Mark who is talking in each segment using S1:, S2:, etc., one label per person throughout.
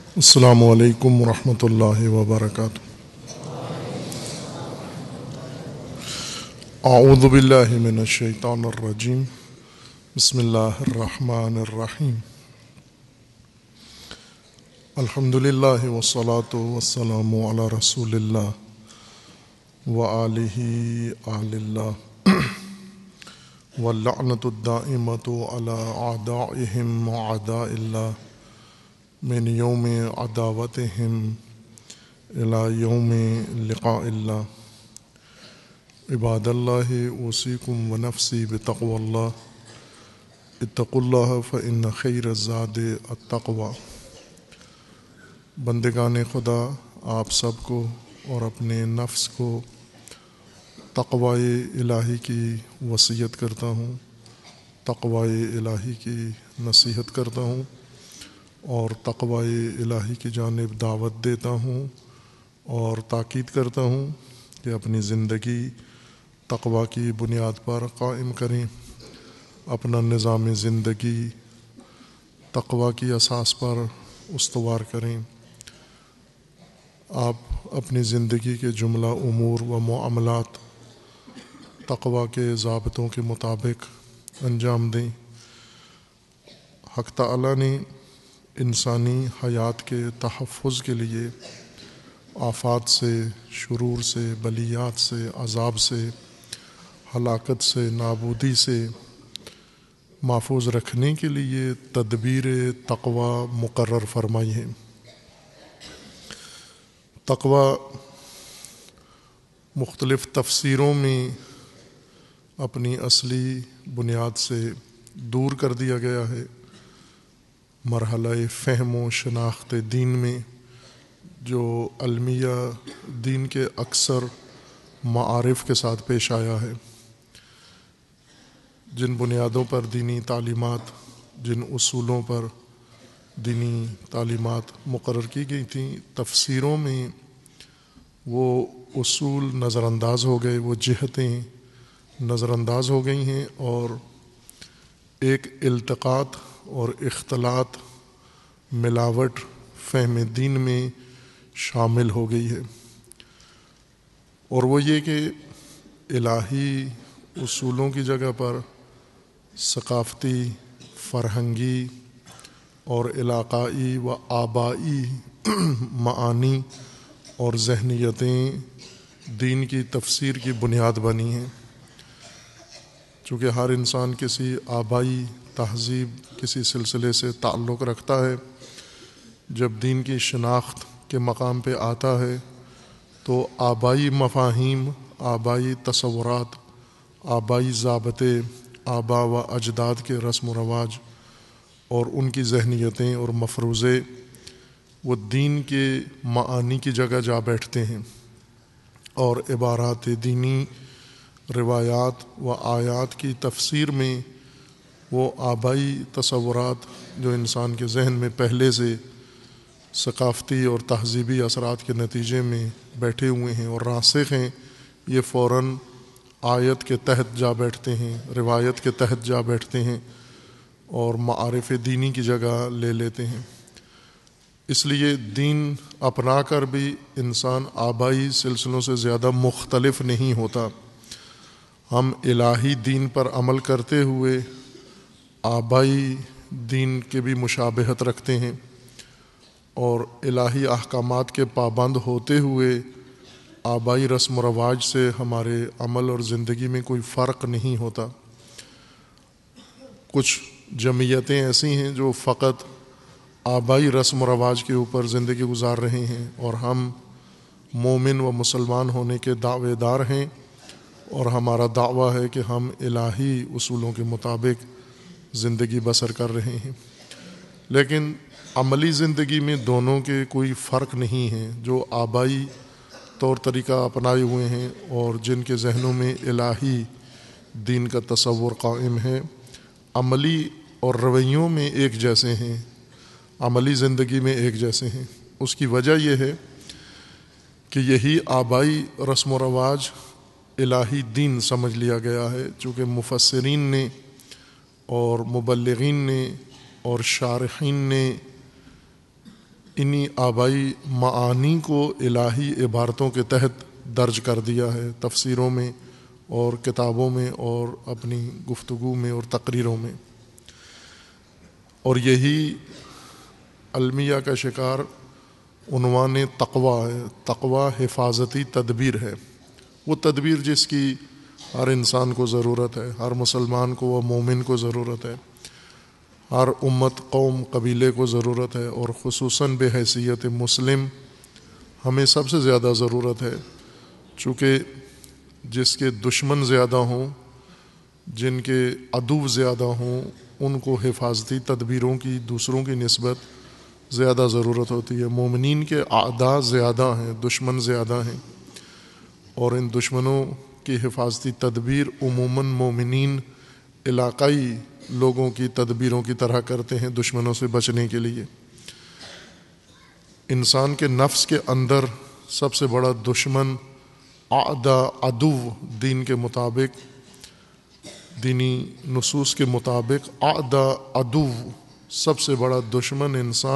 S1: السلام علیکم ورحمۃ اللہ وبرکاتہ۔ اعوذ باللہ من الشیطان الرجیم، بسم اللہ الرحمن الرحیم۔ الحمد للہ والصلاة والسلام علی رسول اللہ وآلہ آل اللہ واللعنۃ الدائمۃ علی اعدائہم واعداء اللہ من یوم عداوتہم الی یوم لقاء اللہ۔ عباد اللہ اوصیکم ونفسی بتقوی اللہ، اتقوا اللہ فإن خیر الزاد التقوی۔ بندگان خدا، آپ سب کو اور اپنے نفس کو تقوی الہی کی وصیت کرتا ہوں، تقوی الہی کی نصیحت کرتا ہوں اور تقوی الہی کی جانب دعوت دیتا ہوں اور تاکید کرتا ہوں کہ اپنی زندگی تقوی کی بنیاد پر قائم کریں، اپنا نظام زندگی تقوی کی اساس پر استوار کریں۔ آپ اپنی زندگی کے جملہ امور و معاملات تقوی کے ضابطوں کے مطابق انجام دیں۔ حق تعالیٰ نے انسانی حیات کے تحفظ کے لیے آفات سے، شرور سے، بلیات سے، عذاب سے، ہلاکت سے، نابودی سے محفوظ رکھنے کے لیے تدبیر تقوی مقرر فرمائی ہے۔ تقوی مختلف تفسیروں میں اپنی اصلی بنیاد سے دور کر دیا گیا ہے۔ مرحلہ فہم و شناخت دین میں جو المیہ دین کے اکثر معارف کے ساتھ پیش آیا ہے، جن بنیادوں پر دینی تعلیمات، جن اصولوں پر دینی تعلیمات مقرر کی گئی تھیں، تفسیروں میں وہ اصول نظر انداز ہو گئے، وہ جہتیں نظر انداز ہو گئی ہیں اور ایک التقاط اور اختلاط، ملاوٹ فہم دین میں شامل ہو گئی ہے، اور وہ یہ کہ الہی اصولوں کی جگہ پر ثقافتی، فرہنگی اور علاقائی و آبائی معانی اور ذہنیتیں دین کی تفسیر کی بنیاد بنی ہیں۔ چونکہ ہر انسان کسی آبائی تہذیب، کسی سلسلے سے تعلق رکھتا ہے، جب دین کی شناخت کے مقام پہ آتا ہے تو آبائی مفاہیم، آبائی تصورات، آبائی ضابطے، آبا و اجداد کے رسم و رواج اور ان کی ذہنیتیں اور مفروضے وہ دین کے معانی کی جگہ جا بیٹھتے ہیں، اور عبارات دینی، روایات و آیات کی تفسیر میں وہ آبائی تصورات جو انسان کے ذہن میں پہلے سے ثقافتی اور تہذیبی اثرات کے نتیجے میں بیٹھے ہوئے ہیں اور راسخ ہیں، یہ فوراً آیت کے تحت جا بیٹھتے ہیں، روایت کے تحت جا بیٹھتے ہیں اور معارف دینی کی جگہ لے لیتے ہیں۔ اس لیے دین اپنا کر بھی انسان آبائی سلسلوں سے زیادہ مختلف نہیں ہوتا۔ ہم الہی دین پر عمل کرتے ہوئے آبائی دین کے بھی مشابہت رکھتے ہیں، اور الہی احکامات کے پابند ہوتے ہوئے آبائی رسم و رواج سے ہمارے عمل اور زندگی میں کوئی فرق نہیں ہوتا۔ کچھ جمعیتیں ایسی ہیں جو فقط آبائی رسم و رواج کے اوپر زندگی گزار رہے ہیں، اور ہم مومن و مسلمان ہونے کے دعوے دار ہیں، اور ہمارا دعویٰ ہے کہ ہم الہی اصولوں کے مطابق زندگی بسر کر رہے ہیں۔ لیکن عملی زندگی میں دونوں کے کوئی فرق نہیں ہے۔ جو آبائی طور طریقہ اپنائے ہوئے ہیں اور جن کے ذہنوں میں الہی دین کا تصور قائم ہے، عملی اور رویوں میں ایک جیسے ہیں، عملی زندگی میں ایک جیسے ہیں۔ اس کی وجہ یہ ہے کہ یہی آبائی رسم و رواج الہی دین سمجھ لیا گیا ہے، چونکہ مفسرین نے اور مبلغین نے اور شارحین نے انہی آبائی معانی کو الہی عبارتوں کے تحت درج کر دیا ہے تفسیروں میں اور کتابوں میں اور اپنی گفتگو میں اور تقریروں میں، اور یہی المیہ کا شکار عنوان تقویٰ ہے۔ تقویٰ حفاظتی تدبیر ہے، وہ تدبیر جس کی ہر انسان کو ضرورت ہے، ہر مسلمان کو و مومن کو ضرورت ہے، ہر امت قوم قبیلے کو ضرورت ہے، اور خصوصاً بحیثیت مسلم ہمیں سب سے زیادہ ضرورت ہے، چونکہ جس کے دشمن زیادہ ہوں، جن کے عدو زیادہ ہوں، ان کو حفاظتی تدبیروں کی دوسروں کی نسبت زیادہ ضرورت ہوتی ہے۔ مومنین کے اعداء زیادہ ہیں، دشمن زیادہ ہیں، اور ان دشمنوں کی حفاظتی تدبیر عموماً مومنین علاقائی لوگوں کی تدبیروں کی طرح کرتے ہیں دشمنوں سے بچنے کے لیے۔ انسان کے نفس کے اندر سب سے بڑا دشمن اعداء عدو دین کے مطابق، دینی نصوص کے مطابق اعداء عدو سب سے بڑا دشمن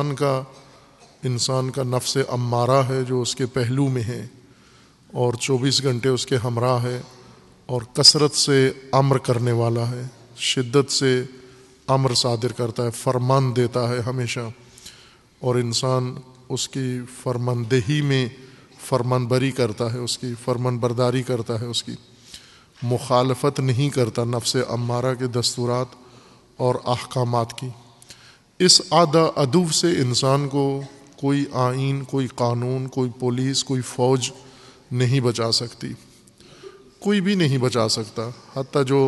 S1: انسان کا نفس امارہ ہے، جو اس کے پہلو میں ہے اور 24 گھنٹے اس کے ہمراہ ہے، اور کثرت سے امر کرنے والا ہے، شدت سے امر صادر کرتا ہے، فرمان دیتا ہے ہمیشہ، اور انسان اس کی فرماندہی میں فرمان بری کرتا ہے، اس کی فرمان برداری کرتا ہے، اس کی مخالفت نہیں کرتا نفس امارہ کے دستورات اور احکامات کی۔ اس اعداء عدو سے انسان کو کوئی آئین، کوئی قانون، کوئی پولیس، کوئی فوج نہیں بچا سکتی، کوئی بھی نہیں بچا سکتا۔ حتیٰ جو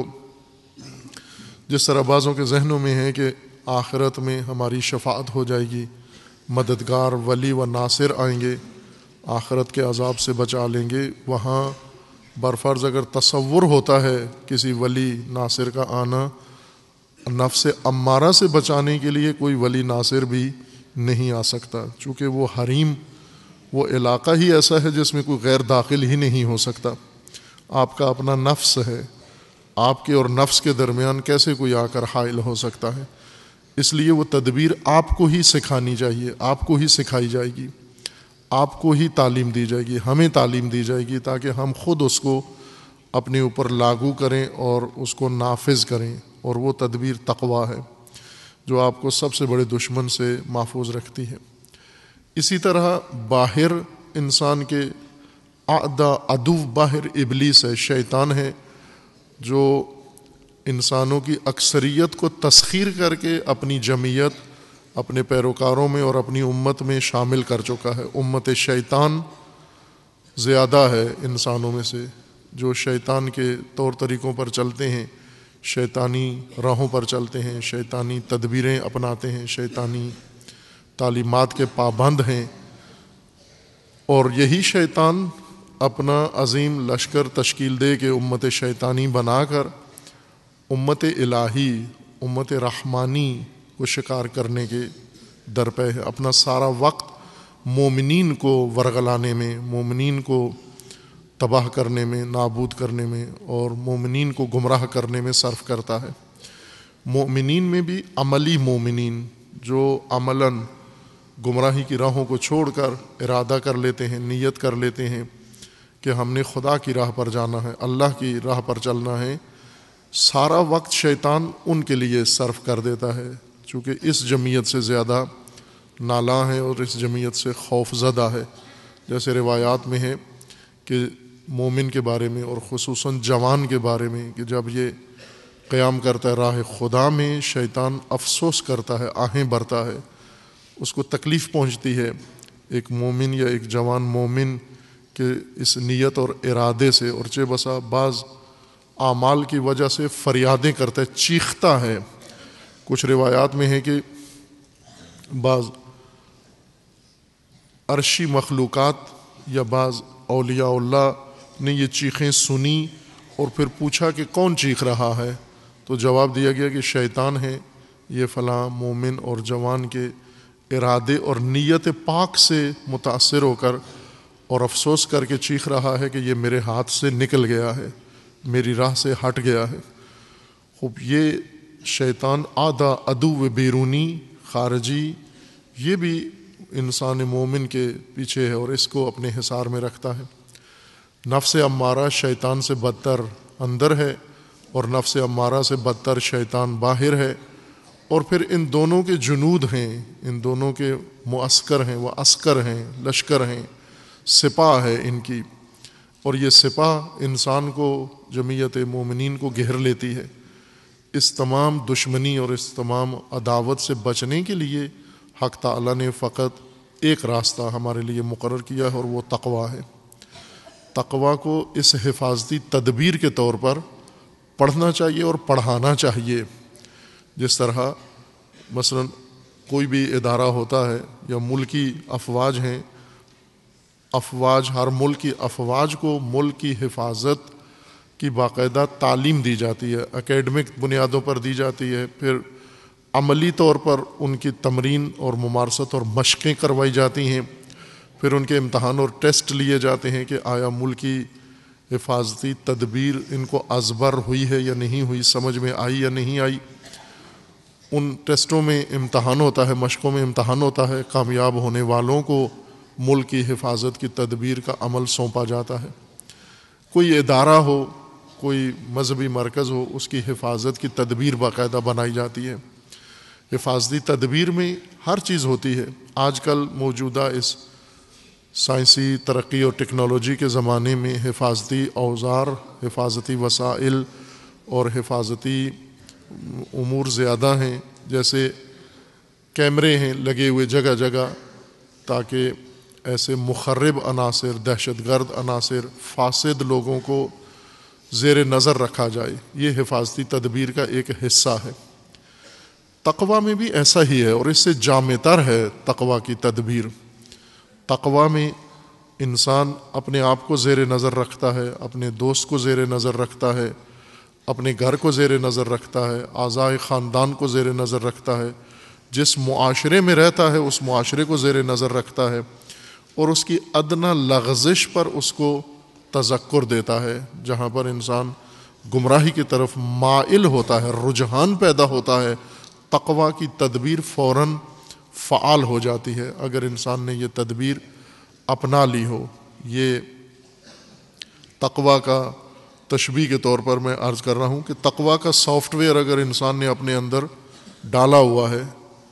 S1: جس طرح بعضوں کے ذہنوں میں ہے کہ آخرت میں ہماری شفاعت ہو جائے گی، مددگار ولی و ناصر آئیں گے، آخرت کے عذاب سے بچا لیں گے، وہاں برفرض اگر تصور ہوتا ہے کسی ولی ناصر کا آنا، نفس امارہ سے بچانے کے لیے کوئی ولی ناصر بھی نہیں آ سکتا، چونکہ وہ حریم، وہ علاقہ ہی ایسا ہے جس میں کوئی غیر داخل ہی نہیں ہو سکتا۔ آپ کا اپنا نفس ہے، آپ کے اور نفس کے درمیان کیسے کوئی آ کر حائل ہو سکتا ہے؟ اس لیے وہ تدبیر آپ کو ہی سکھانی چاہیے، آپ کو ہی سکھائی جائے گی، آپ کو ہی تعلیم دی جائے گی، ہمیں تعلیم دی جائے گی، تاکہ ہم خود اس کو اپنے اوپر لاگو کریں اور اس کو نافذ کریں، اور وہ تدبیر تقویٰ ہے جو آپ کو سب سے بڑے دشمن سے محفوظ رکھتی ہے۔ اسی طرح باہر انسان کے اعداء عدو باہر ابلیس ہے، شیطان ہے، جو انسانوں کی اکثریت کو تسخیر کر کے اپنی جمعیت اپنے پیروکاروں میں اور اپنی امت میں شامل کر چکا ہے۔ امت شیطان زیادہ ہے انسانوں میں سے، جو شیطان کے طور طریقوں پر چلتے ہیں، شیطانی راہوں پر چلتے ہیں، شیطانی تدبیریں اپناتے ہیں، شیطانی تعلیمات کے پابند ہیں، اور یہی شیطان اپنا عظیم لشکر تشکیل دے کے امت شیطانی بنا کر امت الہی، امت رحمانی کو شکار کرنے کے درپے ہے۔ اپنا سارا وقت مومنین کو ورغلانے میں، مومنین کو تباہ کرنے میں، نابود کرنے میں، اور مومنین کو گمراہ کرنے میں صرف کرتا ہے۔ مومنین میں بھی عملی مومنین، جو عملاً گمراہی کی راہوں کو چھوڑ کر ارادہ کر لیتے ہیں، نیت کر لیتے ہیں کہ ہم نے خدا کی راہ پر جانا ہے، اللہ کی راہ پر چلنا ہے، سارا وقت شیطان ان کے لیے صرف کر دیتا ہے، چونکہ اس جمعیت سے زیادہ نالاں ہے اور اس جمعیت سے خوف زدہ ہے۔ جیسے روایات میں ہے کہ مومن کے بارے میں اور خصوصاً جوان کے بارے میں کہ جب یہ قیام کرتا ہے راہ خدا میں، شیطان افسوس کرتا ہے، آہیں بھرتا ہے، اس کو تکلیف پہنچتی ہے ایک مومن یا ایک جوان مومن کے اس نیت اور ارادے سے، اور چہ بسا بعض اعمال کی وجہ سے فریادیں کرتا ہے، چیختا ہے۔ کچھ روایات میں ہے کہ بعض عرشی مخلوقات یا بعض اولیاء اللہ نے یہ چیخیں سنی اور پھر پوچھا کہ کون چیخ رہا ہے، تو جواب دیا گیا کہ شیطان ہے، یہ فلاں مومن اور جوان کے ارادے اور نیت پاک سے متاثر ہو کر اور افسوس کر کے چیخ رہا ہے کہ یہ میرے ہاتھ سے نکل گیا ہے، میری راہ سے ہٹ گیا ہے۔ خوب یہ شیطان اعداء عدو بیرونی، خارجی، یہ بھی انسان مومن کے پیچھے ہے اور اس کو اپنے حصار میں رکھتا ہے۔ نفس امارہ شیطان سے بدتر اندر ہے اور نفس امارہ سے بدتر شیطان باہر ہے، اور پھر ان دونوں کے جنود ہیں، ان دونوں کے معسکر ہیں، وہ عسکر ہیں، لشکر ہیں، سپاہ ہے ان کی، اور یہ سپاہ انسان کو، جمعیت مومنین کو گھیر لیتی ہے۔ اس تمام دشمنی اور اس تمام عداوت سے بچنے کے لیے حق تعالیٰ نے فقط ایک راستہ ہمارے لیے مقرر کیا ہے، اور وہ تقویٰ ہے۔ تقویٰ کو اس حفاظتی تدبیر کے طور پر پڑھنا چاہیے اور پڑھانا چاہیے۔ جس طرح مثلا کوئی بھی ادارہ ہوتا ہے یا ملکی افواج ہیں، افواج، ہر ملک کی افواج کو ملک کی حفاظت کی باقاعدہ تعلیم دی جاتی ہے، اکیڈمک بنیادوں پر دی جاتی ہے، پھر عملی طور پر ان کی تمرین اور ممارست اور مشقیں کروائی جاتی ہیں، پھر ان کے امتحان اور ٹیسٹ لیے جاتے ہیں کہ آیا ملکی حفاظتی تدبیر ان کو ازبر ہوئی ہے یا نہیں ہوئی، سمجھ میں آئی یا نہیں آئی۔ ان ٹیسٹوں میں امتحان ہوتا ہے، مشقوں میں امتحان ہوتا ہے، کامیاب ہونے والوں کو ملک کی حفاظت کی تدبیر کا عمل سونپا جاتا ہے۔ کوئی ادارہ ہو، کوئی مذہبی مرکز ہو، اس کی حفاظت کی تدبیر باقاعدہ بنائی جاتی ہے۔ حفاظتی تدبیر میں ہر چیز ہوتی ہے۔ آج کل موجودہ اس سائنسی ترقی اور ٹیکنالوجی کے زمانے میں حفاظتی اوزار، حفاظتی وسائل اور حفاظتی امور زیادہ ہیں، جیسے کیمرے ہیں لگے ہوئے جگہ جگہ، تاکہ ایسے مخرب عناصر، دہشت گرد عناصر، فاسد لوگوں کو زیر نظر رکھا جائے۔ یہ حفاظتی تدبیر کا ایک حصہ ہے۔ تقویٰ میں بھی ایسا ہی ہے، اور اس سے جامع تر ہے تقویٰ کی تدبیر۔ تقویٰ میں انسان اپنے آپ کو زیر نظر رکھتا ہے، اپنے دوست کو زیر نظر رکھتا ہے، اپنے گھر کو زیر نظر رکھتا ہے، اعضائے خاندان کو زیر نظر رکھتا ہے، جس معاشرے میں رہتا ہے اس معاشرے کو زیر نظر رکھتا ہے، اور اس کی ادنی لغزش پر اس کو تذکر دیتا ہے۔ جہاں پر انسان گمراہی کی طرف مائل ہوتا ہے، رجحان پیدا ہوتا ہے، تقویٰ کی تدبیر فوراً فعال ہو جاتی ہے اگر انسان نے یہ تدبیر اپنا لی ہو۔ یہ تقویٰ کا تشبیہ کے طور پر میں عرض کر رہا ہوں کہ تقویٰ کا سافٹ ویئر اگر انسان نے اپنے اندر ڈالا ہوا ہے،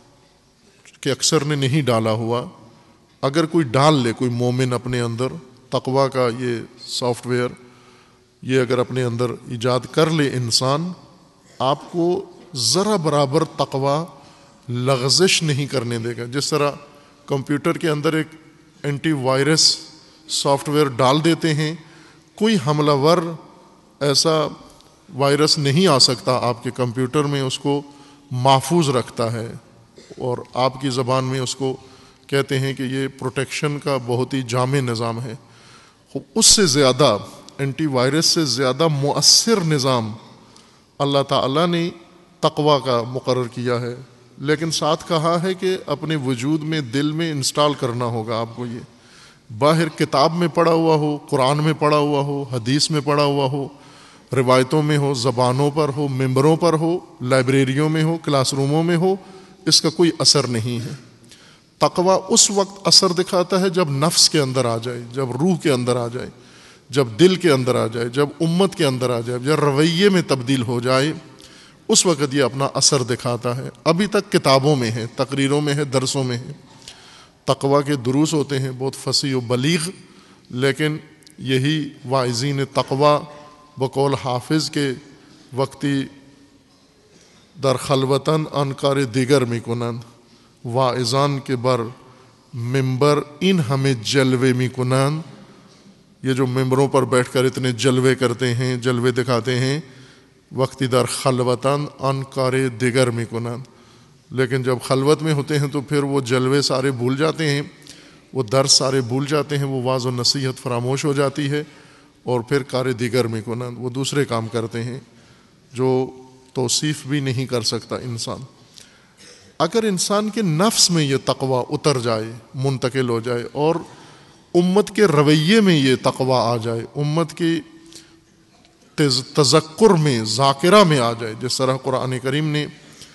S1: کہ اکثر نے نہیں ڈالا ہوا، اگر کوئی ڈال لے، کوئی مومن اپنے اندر تقویٰ کا یہ سافٹ ویئر، یہ اگر اپنے اندر ایجاد کر لے انسان، آپ کو ذرا برابر تقویٰ لغزش نہیں کرنے دے گا۔ جس طرح کمپیوٹر کے اندر ایک اینٹی وائرس سافٹ ویئر ڈال دیتے ہیں، کوئی حملہ ور ایسا وائرس نہیں آ سکتا آپ کے کمپیوٹر میں، اس کو محفوظ رکھتا ہے، اور آپ کی زبان میں اس کو کہتے ہیں کہ یہ پروٹیکشن کا بہت ہی جامع نظام ہے۔ اس سے زیادہ، اینٹی وائرس سے زیادہ مؤثر نظام اللہ تعالیٰ نے تقویٰ کا مقرر کیا ہے، لیکن ساتھ کہا ہے کہ اپنے وجود میں، دل میں انسٹال کرنا ہوگا آپ کو۔ یہ باہر کتاب میں پڑھا ہوا ہو، قرآن میں پڑھا ہوا ہو، حدیث میں پڑھا ہوا ہو، روایتوں میں ہو، زبانوں پر ہو، ممبروں پر ہو، لائبریریوں میں ہو، کلاس روموں میں ہو، اس کا کوئی اثر نہیں ہے۔ تقویٰ اس وقت اثر دکھاتا ہے جب نفس کے اندر آ جائے، جب روح کے اندر آ جائے، جب دل کے اندر آ جائے، جب امت کے اندر آ جائے، جب رویے میں تبدیل ہو جائے، اس وقت یہ اپنا اثر دکھاتا ہے۔ ابھی تک کتابوں میں ہے، تقریروں میں ہے، درسوں میں ہے، تقویٰ کے دروس ہوتے ہیں بہت فصیح و بلیغ، لیکن یہی واعظین تقویٰ بقول حافظ کے وقتی در خلوتاً انکار دیگر می کنند، واعظان کے بر ممبر ان ہمیں جلوے می کنند۔ یہ جو ممبروں پر بیٹھ کر اتنے جلوے کرتے ہیں، جلوے دکھاتے ہیں، وقتی در خلوتاً انکار دیگر می کنند، لیکن جب خلوت میں ہوتے ہیں تو پھر وہ جلوے سارے بھول جاتے ہیں، وہ درس سارے بھول جاتے ہیں، وہ واعظ و نصیحت فراموش ہو جاتی ہے، اور پھر کار دیگر می کنند، وہ دوسرے کام کرتے ہیں جو توصیف بھی نہیں کر سکتا انسان۔ اگر انسان کے نفس میں یہ تقویٰ اتر جائے، منتقل ہو جائے، اور امت کے رویے میں یہ تقویٰ آ جائے، امت کی تذکر میں، ذاکرہ میں آ جائے، جس طرح قرآن کریم نے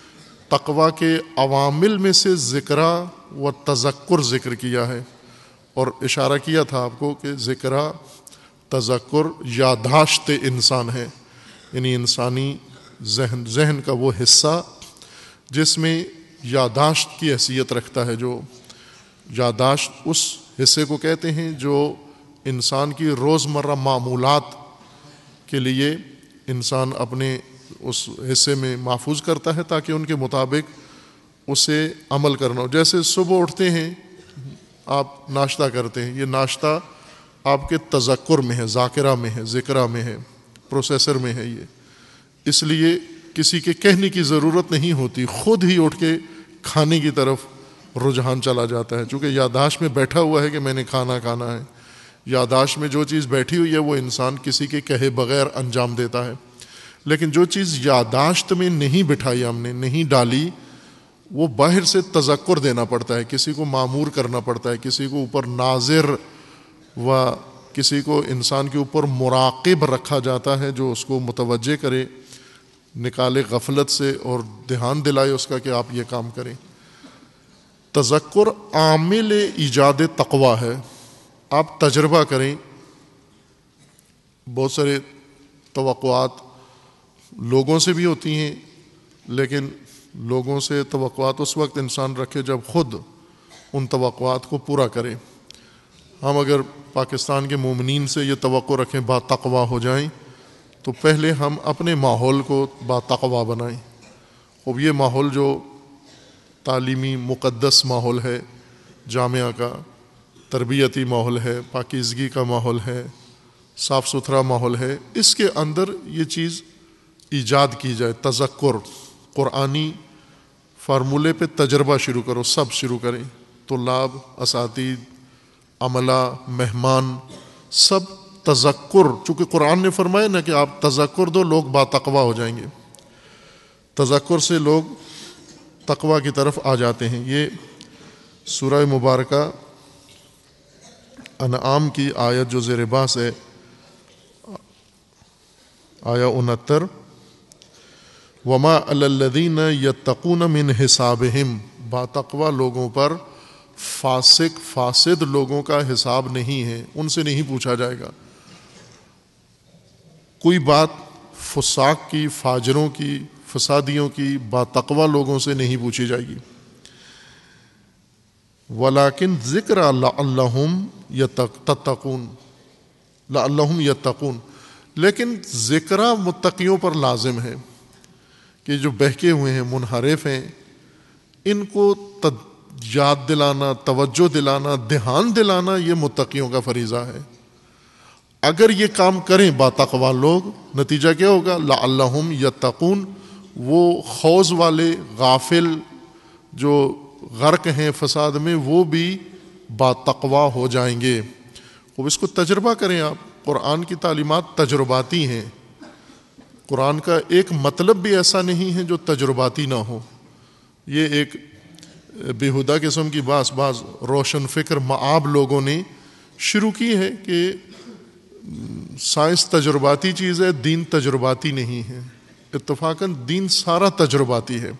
S1: تقوی کے عوامل میں سے ذکرہ و تذکر ذکر کیا ہے، اور اشارہ کیا تھا آپ کو کہ ذکرہ تذکر یادداشت انسان ہے، یعنی انسانی ذہن کا وہ حصہ جس میں یادداشت کی حیثیت رکھتا ہے. جو یادداشت اس حصے کو کہتے ہیں جو انسان کی روزمرہ معمولات کے لیے انسان اپنے اس حصے میں محفوظ کرتا ہے تاکہ ان کے مطابق اسے عمل کرنا ہو. جیسے صبح اٹھتے ہیں آپ ناشتہ کرتے ہیں، یہ ناشتہ آپ کے تذکر میں ہے، ذاکرہ میں ہے، ذکرہ میں ہے، پروسیسر میں ہے. یہ اس لیے کسی کے کہنے کی ضرورت نہیں ہوتی، خود ہی اٹھ کے کھانے کی طرف رجحان چلا جاتا ہے، چونکہ یادداشت میں بیٹھا ہوا ہے کہ میں نے کھانا کھانا ہے. یادداشت میں جو چیز بیٹھی ہوئی ہے وہ انسان کسی کے کہے بغیر انجام دیتا ہے. لیکن جو چیز یادداشت میں نہیں بٹھائی، ہم نے نہیں ڈالی، وہ باہر سے تذکر دینا پڑتا ہے، کسی کو مامور کرنا پڑتا ہے، کسی کو اوپر ناظر و کسی کو انسان کے اوپر مراقب رکھا جاتا ہے جو اس کو متوجہ کرے، نکالے غفلت سے اور دھیان دلائے اس کا کہ آپ یہ کام کریں. تذکر عامل ایجاد تقوی ہے. آپ تجربہ کریں، بہت سارے توقعات لوگوں سے بھی ہوتی ہیں، لیکن لوگوں سے توقعات اس وقت انسان رکھے جب خود ان توقعات کو پورا کرے. ہم اگر پاکستان کے مومنین سے یہ توقع رکھیں با تقوی ہو جائیں تو پہلے ہم اپنے ماحول کو با تقوی بنائیں. اب یہ ماحول جو تعلیمی مقدس ماحول ہے، جامعہ کا تربیتی ماحول ہے، پاکیزگی کا ماحول ہے، صاف ستھرا ماحول ہے، اس کے اندر یہ چیز ایجاد کی جائے. تذکر قرآنی فارمولے پہ تجربہ شروع کرو، سب شروع کریں، طلاب، اساتید، عملہ، مہمان، سب تذکر. چونکہ قرآن نے فرمایا نا کہ آپ تذکر دو، لوگ با تقوی ہو جائیں گے. تذکر سے لوگ تقوی کی طرف آ جاتے ہیں. یہ سورہ مبارکہ انعام کی آیت جو زیر بحث ہے، آیا 69، وَمَا عَلَى الَّذِينَ يَتَّقُونَ مِنْ حِسَابِهِمْ، با تقوی لوگوں پر فاسد لوگوں کا حساب نہیں ہے، ان سے نہیں پوچھا جائے گا. کوئی بات فساق کی، فاجروں کی، فسادیوں کی با تقوی لوگوں سے نہیں پوچھی جائے گی. وَلَكِنْ ذِكْرَ لَعَلَّهُمْ تَتَّقُونَ، لَعَلَّهُمْ يَتَّقُونَ، لیکن ذکرہ متقیوں پر لازم ہے کہ جو بہکے ہوئے ہیں، منحرف ہیں، ان کو یاد دلانا، توجہ دلانا، دھیان دلانا، یہ متقیوں کا فریضہ ہے. اگر یہ کام کریں با تقوی لوگ، نتیجہ کیا ہوگا؟ لعلہم یتقون، وہ خوض والے غافل جو غرق ہیں فساد میں، وہ بھی با تقوی ہو جائیں گے. اب اس کو تجربہ کریں آپ. قرآن کی تعلیمات تجرباتی ہیں. قرآن کا ایک مطلب بھی ایسا نہیں ہے جو تجرباتی نہ ہو. یہ ایک بیہودہ قسم کی بعض روشن فکر معاب لوگوں نے شروع کی ہے کہ سائنس تجرباتی چیز ہے، دین تجرباتی نہیں ہے. اتفاقاً دین سارا تجرباتی ہے،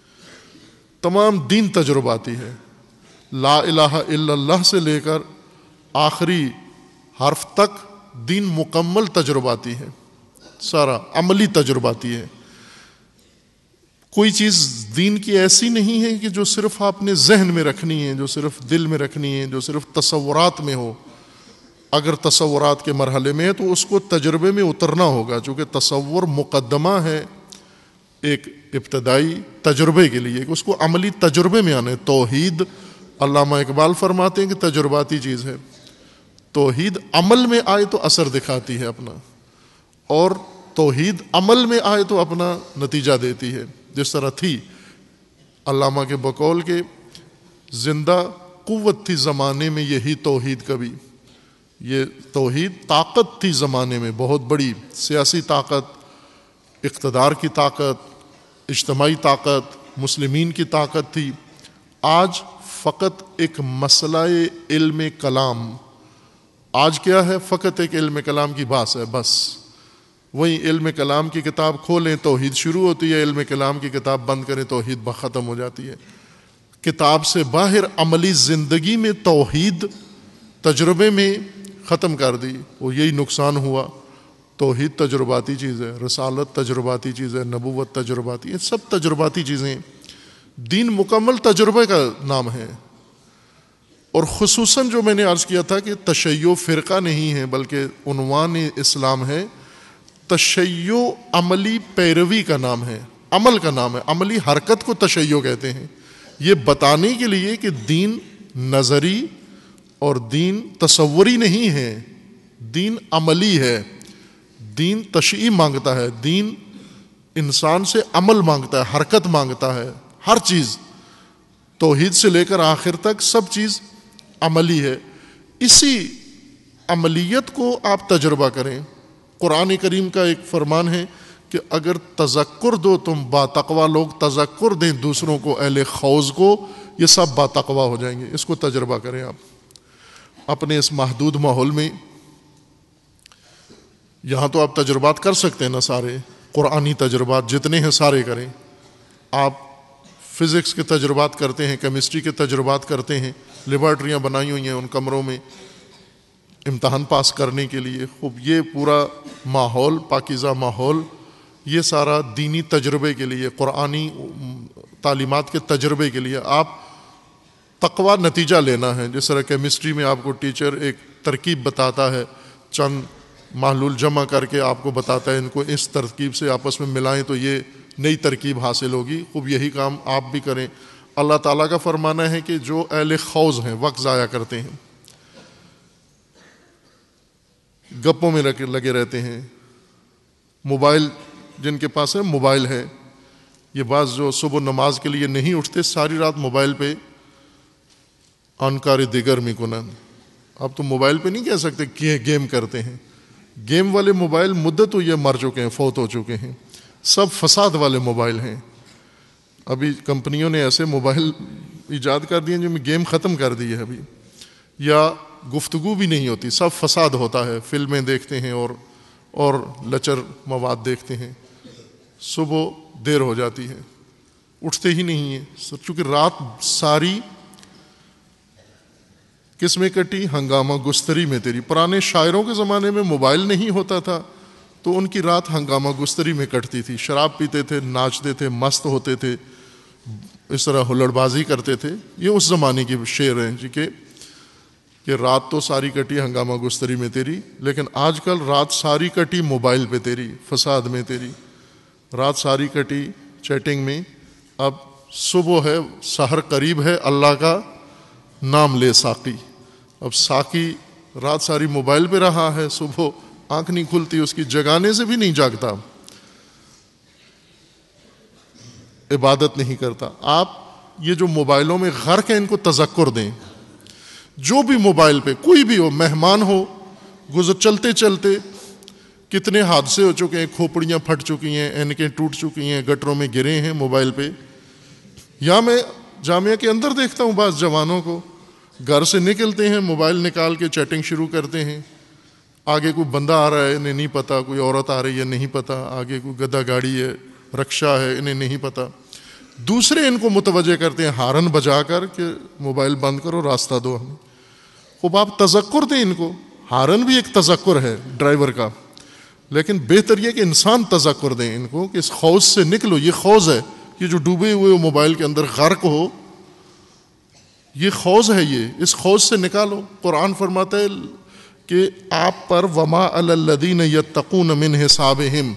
S1: تمام دین تجرباتی ہے. لا الہ الا اللہ سے لے کر آخری حرف تک دین مکمل تجرباتی ہے، سارا عملی تجرباتی ہے. کوئی چیز دین کی ایسی نہیں ہے کہ جو صرف آپ نے ذہن میں رکھنی ہے، جو صرف دل میں رکھنی ہے، جو صرف تصورات میں ہو. اگر تصورات کے مرحلے میں ہے تو اس کو تجربے میں اترنا ہوگا، چونکہ تصور مقدمہ ہے ایک ابتدائی تجربے کے لیے، کہ اس کو عملی تجربے میں آنا ہے. توحید، علامہ اقبال فرماتے ہیں کہ تجرباتی چیز ہے. توحید عمل میں آئے تو اثر دکھاتی ہے اپنا، اور توحید عمل میں آئے تو اپنا نتیجہ دیتی ہے. جس طرح تھی علامہ کے بقول کے زندہ قوت تھی زمانے میں یہی توحید. کبھی یہ توحید طاقت تھی زمانے میں، بہت بڑی سیاسی طاقت، اقتدار کی طاقت، اجتماعی طاقت، مسلمین کی طاقت تھی. آج فقط ایک مسئلہ علم کلام، آج کیا ہے؟ فقط ایک علم کلام کی بات ہے بس. وہیں علم کلام کی کتاب کھولیں توحید شروع ہوتی ہے، علم کلام کی کتاب بند کریں توحید ختم ہو جاتی ہے۔ کتاب سے باہر عملی زندگی میں توحید تجربے میں ختم کر دی، وہ یہی نقصان ہوا۔ توحید تجرباتی چیز ہے، رسالت تجرباتی چیز ہے، نبوت تجرباتی ہے، سب تجرباتی چیزیں ہیں۔ دین مکمل تجربے کا نام ہے۔ اور خصوصاً جو میں نے عرض کیا تھا کہ تشیع فرقہ نہیں ہے بلکہ عنوان اسلام ہے، تشیع عملی پیروی کا نام ہے، عمل کا نام ہے، عملی حرکت کو تشیع کہتے ہیں۔ یہ بتانے کے لیے کہ دین نظری اور دین تصوری نہیں ہے، دین عملی ہے، دین تشیع مانگتا ہے، دین انسان سے عمل مانگتا ہے، حرکت مانگتا ہے، ہر چیز توحید سے لے کر آخر تک سب چیز عملی ہے۔ اسی عملیت کو آپ تجربہ کریں۔ قرآن کریم کا ایک فرمان ہے کہ اگر تذکر دو تم باتقوا لوگ، تذکر دیں دوسروں کو، اہل خوض کو، یہ سب باتقوا ہو جائیں گے۔ اس کو تجربہ کریں آپ اپنے اس محدود ماحول میں۔ یہاں تو آپ تجربات کر سکتے ہیں نا، سارے قرآنی تجربات جتنے ہیں سارے کریں۔ آپ فزکس کے تجربات کرتے ہیں، کیمسٹری کے تجربات کرتے ہیں، لیبارٹریاں بنائی ہوئی ہیں ان کمروں میں امتحان پاس کرنے کے لیے۔ خوب یہ پورا ماحول، پاکیزہ ماحول، یہ سارا دینی تجربے کے لیے، قرآنی تعلیمات کے تجربے کے لیے۔ آپ تقویٰ نتیجہ لینا ہے۔ جس طرح کیمسٹری میں آپ کو ٹیچر ایک ترکیب بتاتا ہے، چند محلول جمع کر کے آپ کو بتاتا ہے ان کو اس ترکیب سے آپس میں ملائیں تو یہ نئی ترکیب حاصل ہوگی۔ خوب یہی کام آپ بھی کریں۔ اللہ تعالیٰ کا فرمانا ہے کہ جو اہل خوض ہیں، وقت ضائع کرتے ہیں، گپوں میں لگے رہتے ہیں، موبائل جن کے پاس ہے موبائل ہے، یہ بعض جو صبح نماز کے لیے نہیں اٹھتے ساری رات موبائل پہ انکار دیگر میں کنن۔ اب تو موبائل پہ نہیں کہہ سکتے کہ گیم کرتے ہیں، گیم والے موبائل مدت ہوئی ہے مر چکے ہیں، فوت ہو چکے ہیں، سب فساد والے موبائل ہیں۔ ابھی کمپنیوں نے ایسے موبائل ایجاد کر دیے جو میں گیم ختم کر دی ہے ابھی، یا گفتگو بھی نہیں ہوتی، سب فساد ہوتا ہے، فلمیں دیکھتے ہیں اور لچر مواد دیکھتے ہیں، صبح دیر ہو جاتی ہے، اٹھتے ہی نہیں ہیں، چونکہ رات ساری کس میں کٹی؟ ہنگامہ گستری میں تیری۔ پرانے شاعروں کے زمانے میں موبائل نہیں ہوتا تھا تو ان کی رات ہنگامہ گستری میں کٹتی تھی، شراب پیتے تھے، ناچتے تھے، مست ہوتے تھے، اس طرح ہلڑ بازی کرتے تھے۔ یہ اس زمانے کی شعر ہیں جی کہ رات تو ساری کٹی ہنگامہ گستری میں تیری، لیکن آج کل رات ساری کٹی موبائل پہ تیری، فساد میں تیری، رات ساری کٹی چیٹنگ میں۔ اب صبح ہے، سحر قریب ہے، اللہ کا نام لے ساقی۔ اب ساقی رات ساری موبائل پہ رہا ہے، صبح آنکھ نہیں کھلتی اس کی، جگانے سے بھی نہیں جاگتا، عبادت نہیں کرتا۔ آپ یہ جو موبائلوں میں غرق ہیں ان کو تذکر دیں۔ جو بھی موبائل پہ کوئی بھی ہو، مہمان ہو، چلتے چلتے کتنے حادثے ہو چکے ہیں، کھوپڑیاں پھٹ چکی ہیں، اینکیں ٹوٹ چکی ہیں، گٹروں میں گرے ہیں موبائل پہ۔ یا میں جامعہ کے اندر دیکھتا ہوں بعض جوانوں کو گھر سے نکلتے ہیں، موبائل نکال کے چیٹنگ شروع کرتے ہیں، آگے کوئی بندہ آ رہا ہے انہیں نہیں پتا، کوئی عورت آ رہی ہے نہیں پتا، آگے کوئی گدھا گاڑی ہے، رکشہ ہے، انہیں نہیں پتا۔ دوسرے ان کو متوجہ کرتے ہیں ہارن بجا کر کہ موبائل بند کرو، راستہ دو ہمیں۔ خوب آپ تذکر دیں ان کو، ہارن بھی ایک تذکر ہے ڈرائیور کا، لیکن بہتر یہ کہ انسان تذکر دیں ان کو کہ اس خوض سے نکلو، یہ خوض ہے، یہ جو ڈوبے ہوئے موبائل کے اندر غرق ہو، یہ خوض ہے، یہ اس خوض سے نکالو۔ قرآن فرماتا ہے کہ آپ پر وما علی الذین یتقون من حسابہم،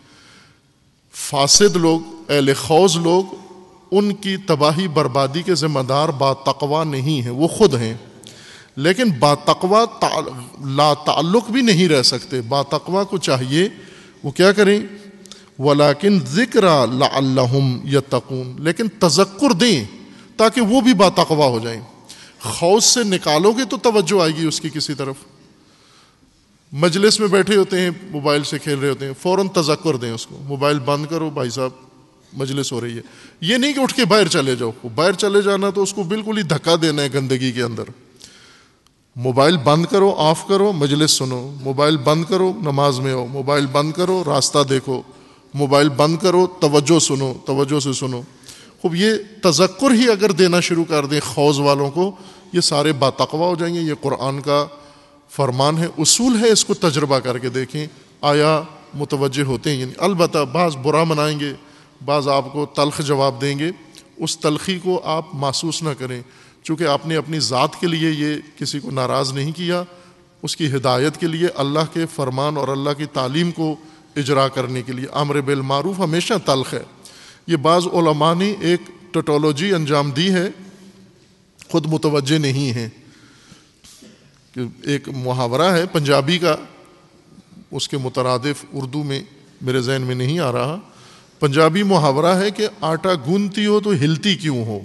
S1: فاسد لوگ، اہل خوض لوگ، ان کی تباہی بربادی کے ذمہ دار با تقویٰ نہیں ہیں، وہ خود ہیں، لیکن با تقویٰ لا تعلق بھی نہیں رہ سکتے۔ با تقویٰ کو چاہیے وہ کیا کریں؟ ولیکن ذکر لعلہم یتقون، لیکن تذکر دیں تاکہ وہ بھی با تقویٰ ہو جائیں۔ خوض سے نکالو گے تو توجہ آئے گی اس کی کسی طرف۔ مجلس میں بیٹھے ہوتے ہیں، موبائل سے کھیل رہے ہوتے ہیں، فوراً تذکر دیں اس کو، موبائل بند کرو بھائی صاحب، مجلس ہو رہی ہے۔ یہ نہیں کہ اٹھ کے باہر چلے جاؤ، باہر چلے جانا تو اس کو بالکل ہی دھکا دینا ہے گندگی کے اندر۔ موبائل بند کرو، آف کرو، مجلس سنو، موبائل بند کرو، نماز میں ہو، موبائل بند کرو، راستہ دیکھو، موبائل بند کرو، توجہ سنو، توجہ سے سنو. خوب یہ تذکر ہی اگر دینا شروع کر دیں حوض والوں کو، یہ سارے باتقوا ہو جائیں گے. یہ قرآن کا فرمان ہے، اصول ہے، اس کو تجربہ کر کے دیکھیں آیا متوجہ ہوتے ہیں. یعنی البتہ بعض برا منائیں گے، بعض آپ کو تلخ جواب دیں گے، اس تلخی کو آپ محسوس نہ کریں، چونکہ آپ نے اپنی ذات کے لیے یہ کسی کو ناراض نہیں کیا، اس کی ہدایت کے لیے، اللہ کے فرمان اور اللہ کی تعلیم کو اجرا کرنے کے لیے. امر بالمعروف ہمیشہ تلخ ہے. یہ بعض علماء نے ایک ٹوٹولوجی انجام دی ہے، خود متوجہ نہیں ہیں. کہ ایک محاورہ ہے پنجابی کا، اس کے مترادف اردو میں میرے ذہن میں نہیں آ رہا. پنجابی محاورہ ہے کہ آٹا گوندتی ہو تو ہلتی کیوں ہو.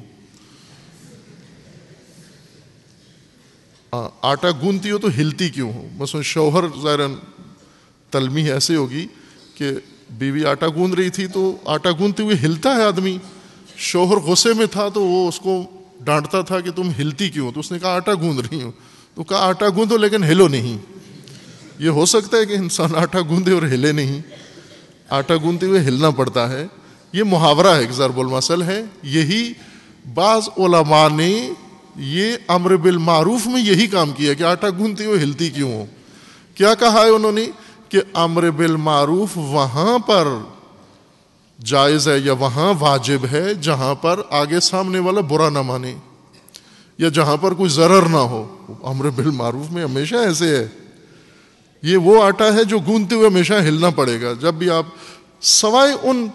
S1: آٹا گوندتی ہو تو ہلتی کیوں ہو. مثلا شوہر ظاہراً تلمیح ایسے ہوگی کہ بیوی آٹا گوند رہی تھی تو آٹا گوندتے ہوئے ہلتا ہے آدمی. شوہر غصے میں تھا تو وہ اس کو ڈانٹتا تھا کہ تم ہلتی کیوں ہو، تو اس نے کہا آٹا گوند رہی ہوں. تو کہا آٹا گوندو لیکن ہلو نہیں. یہ ہو سکتا ہے کہ انسان آٹا گوندے اور ہلے نہیں، آٹا گوندتے ہوئے ہلنا پڑتا ہے. یہ محاورہ ہے، ایک ضرب المثل ہے. یہی بعض علماء نے یہ امر بالمعروف میں یہی کام کیا کہ آٹا گوندتے ہوئے ہلتی کیوں ہو. کیا کہا ہے انہوں نے کہ امر بالمعروف وہاں پر جائز ہے یا وہاں واجب ہے جہاں پر آگے سامنے والا برا نہ مانے یا جہاں پر کوئی ضرر نہ ہو. امر بالمعروف میں ہمیشہ ایسے ہے. یہ وہ آٹا ہے جو گوندتے ہوئے ہمیشہ ہلنا پڑے گا. جب بھی آپ سوائے ان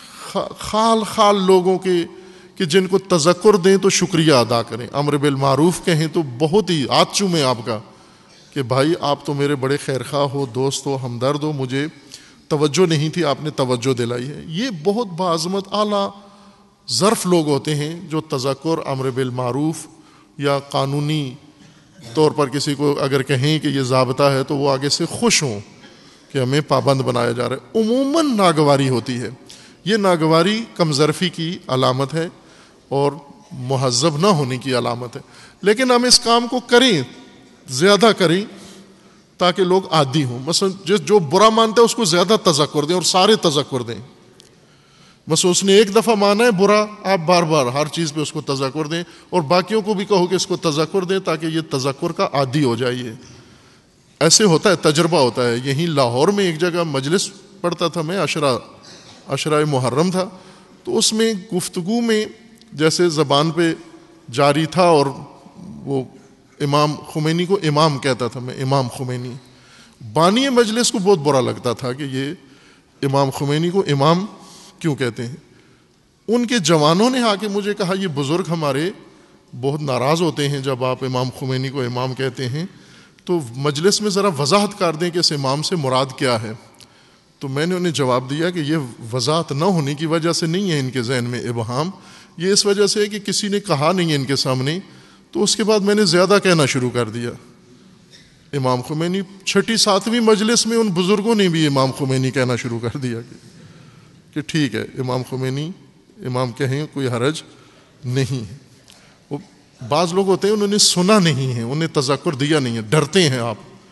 S1: خال لوگوں کے کہ جن کو تذکر دیں تو شکریہ ادا کریں، امر بالمعروف کہیں تو بہت ہی ہاتھ چومیں آپ کا کہ بھائی آپ تو میرے بڑے خیرخواہ ہو، دوست ہو، ہمدرد ہو، مجھے توجہ نہیں تھی، آپ نے توجہ دلائی ہے. یہ بہت بعظمت اعلیٰ ظرف لوگ ہوتے ہیں جو تذکر، امر بالمعروف یا قانونی طور پر کسی کو اگر کہیں کہ یہ ضابطہ ہے تو وہ آگے سے خوش ہوں کہ ہمیں پابند بنایا جا رہا ہے. عموماً ناگواری ہوتی ہے. یہ ناگواری کم ظرفی کی علامت ہے اور مہذب نہ ہونے کی علامت ہے. لیکن ہم اس کام کو کریں، زیادہ کریں تاکہ لوگ عادی ہوں. مثلا جو برا مانتا ہے اس کو زیادہ تذکر دیں اور سارے تذکر دیں. مثلا اس نے ایک دفعہ مانا ہے برا، آپ بار بار ہر چیز پہ اس کو تذکر دیں اور باقیوں کو بھی کہو کہ اس کو تذکر دیں تاکہ یہ تذکر کا عادی ہو جائے. ایسے ہوتا ہے، تجربہ ہوتا ہے. یہیں لاہور میں ایک جگہ مجلس پڑھتا تھا میں، عشرہ محرم تھا، تو اس میں گفتگو میں جیسے زبان پہ جاری تھا اور وہ امام خمینی کو امام کہتا تھا میں، امام خمینی. بانی مجلس کو بہت برا لگتا تھا کہ یہ امام خمینی کو امام کیوں کہتے ہیں. ان کے جوانوں نے آ کے مجھے کہا یہ بزرگ ہمارے بہت ناراض ہوتے ہیں جب آپ امام خمینی کو امام کہتے ہیں، تو مجلس میں ذرا وضاحت کر دیں کہ اس امام سے مراد کیا ہے. تو میں نے انہیں جواب دیا کہ یہ وضاحت نہ ہونے کی وجہ سے نہیں ہے ان کے ذہن میں ابہام، یہ اس وجہ سے ہے کہ کسی نے کہا نہیں ہے ان کے سامنے، تو اس کے بعد میں نے زیادہ کہنا شروع کر دیا. امام خمینی 6 7ویں مجلس میں ان بزرگوں نے بھی امام خمینی کہنا شروع کر دیا کہ ٹھیک ہے امام خمینی امام کہیں، کوئی حرج نہیں. وہ بعض لوگ ہوتے ہیں انہوں نے سنا نہیں ہے، انہیں تذکر دیا نہیں ہے، ڈرتے ہیں. آپ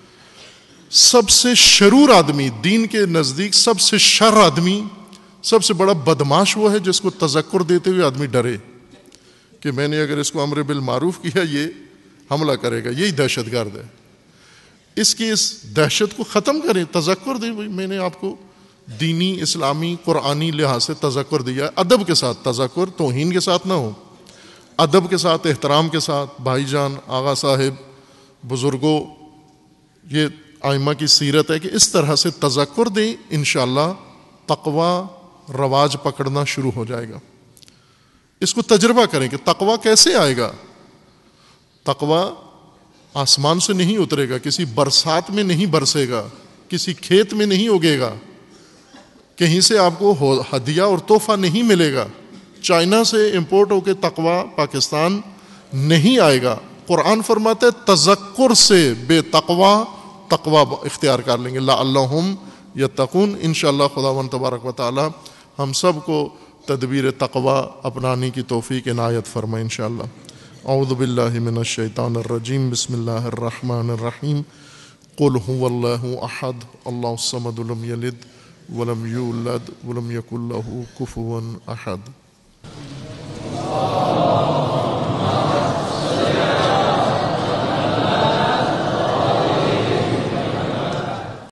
S1: سب سے شرور آدمی دین کے نزدیک، سب سے شر آدمی، سب سے بڑا بدماش وہ ہے جس کو تذکر دیتے ہوئے آدمی ڈرے کہ میں نے اگر اس کو امر بالمعروف کیا یہ حملہ کرے گا، یہی دہشت گرد ہے. اس دہشت کو ختم کریں، تذکر دیں. میں نے آپ کو دینی، اسلامی، قرآنی لحاظ سے تذکر دیا، ادب کے ساتھ تذکر، توہین کے ساتھ نہ ہو، ادب کے ساتھ، احترام کے ساتھ. بھائی جان، آغا صاحب، بزرگوں، یہ ائمہ کی سیرت ہے کہ اس طرح سے تذکر دیں. انشاءاللہ تقوی رواج پکڑنا شروع ہو جائے گا. اس کو تجربہ کریں کہ تقوی کیسے آئے گا. تقوی آسمان سے نہیں اترے گا، کسی برسات میں نہیں برسے گا، کسی کھیت میں نہیں اگے گا، کہیں سے آپ کو ہدیہ اور تحفہ نہیں ملے گا. چائنا سے امپورٹ ہو کے تقوی پاکستان نہیں آئے گا. قرآن فرماتا ہے تذکر سے بے تقوی اختیار کر لیں گے. لعلہم یتقون. انشاءاللہ خداوند تبارک و تعالی ہم سب کو تدبیر تقوی اپنانے کی توفیق عنایت فرمائے انشاءاللہ. اعوذ باللہ من الشیطان الرجیم بسم اللہ الرحمن الرحیم قل هو اللہ احد اللہ الصمد لم یلد ولم یولد ولم یکن له کفوا احد.